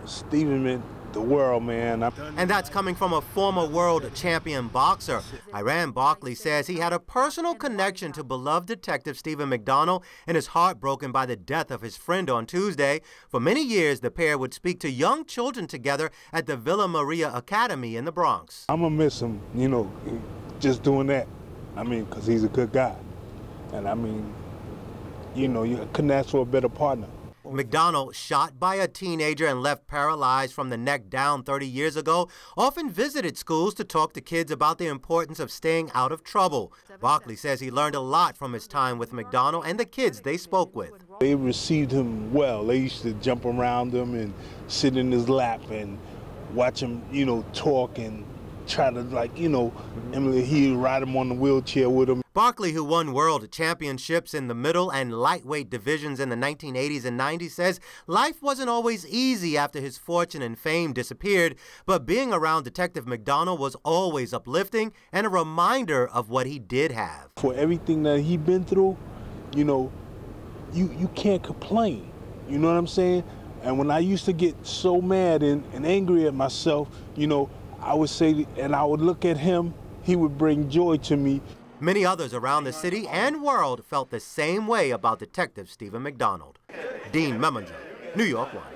Stephen meant the world, man. And that's coming from a former world champion boxer. Barkley says he had a personal connection to beloved detective Stephen McDonald and is heartbroken by the death of his friend on Tuesday. For many years, the pair would speak to young children together at the Villa Maria Academy in the Bronx. I'm gonna miss him, you know, just doing that. I mean, because he's a good guy. And I mean, you know, you couldn't ask for a better partner. McDonald, shot by a teenager and left paralyzed from the neck down 30 years ago, often visited schools to talk to kids about the importance of staying out of trouble. Barkley says he learned a lot from his time with McDonald and the kids they spoke with. They received him well. They used to jump around him and sit in his lap and watch him, you know, talk and try to, like, you know, Emily, he'd ride him on the wheelchair with him. Barkley, who won world championships in the middle and lightweight divisions in the 1980s and 90s, says life wasn't always easy after his fortune and fame disappeared, but being around Detective McDonald was always uplifting and a reminder of what he did have. For everything that he'd been through, you know, you can't complain, you know what I'm saying? And when I used to get so mad and angry at myself, you know, I would say, and I would look at him, he would bring joy to me. Many others around the city and world felt the same way about Detective Stephen McDonald. Dean Memminger, New York 1.